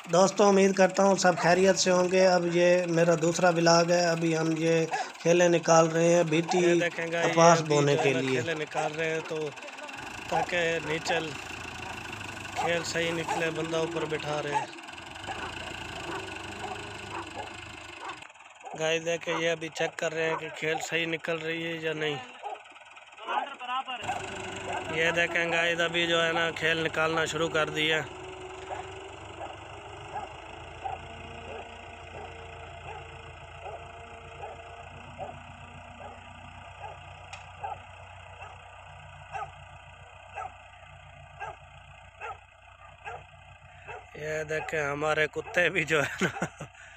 दोस्तों उम्मीद करता हूँ सब खैरियत से होंगे। अब ये मेरा दूसरा व्लॉग है। अभी हम ये खेले निकाल रहे हैं बीटी कपास बोने के लिए। खेले निकाल रहे हैं तो ताकि नीचे खेल सही निकले, बंदा ऊपर बिठा रहे हैं। गाइस देखे ये अभी चेक कर रहे हैं कि खेल सही निकल रही है या नहीं। ये देखें गाइस अभी जो है ना खेल निकालना शुरू कर दिया। ये देखें हमारे कुत्ते भी जो है ना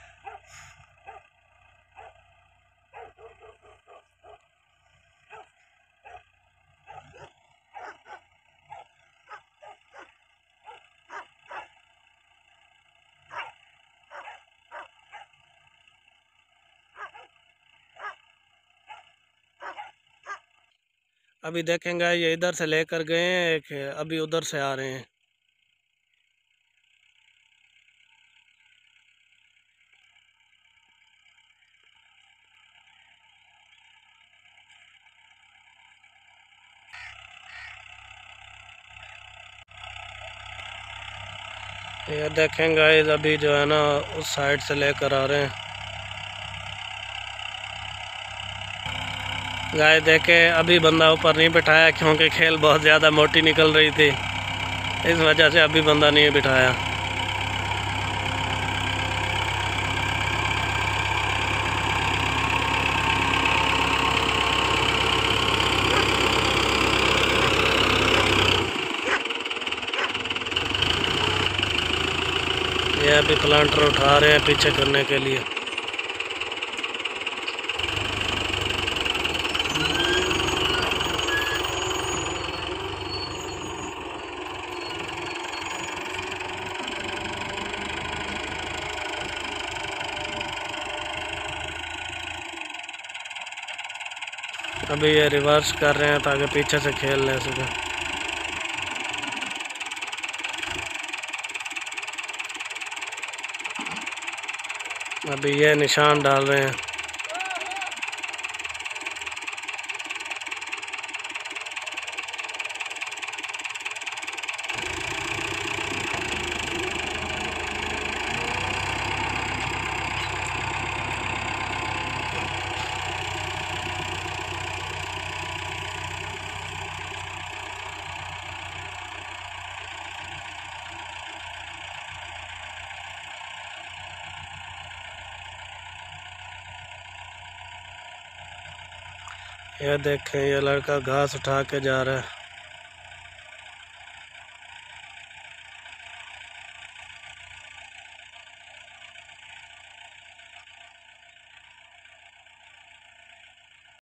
अभी देखेंगे ये इधर से लेकर गए हैं, अभी उधर से आ रहे हैं। ये देखें गाइस अभी जो है ना उस साइड से लेकर आ रहे हैं। गाइस देखे अभी बंदा ऊपर नहीं बिठाया क्योंकि खेल बहुत ज़्यादा मोटी निकल रही थी, इस वजह से अभी बंदा नहीं बिठाया। ये अभी प्लांटर उठा रहे हैं पीछे करने के लिए। अभी ये रिवर्स कर रहे हैं ताकि पीछे से खेल ले सके। अभी ये निशान डाल रहे हैं। ये देखें ये लड़का घास उठा के जा रहा है।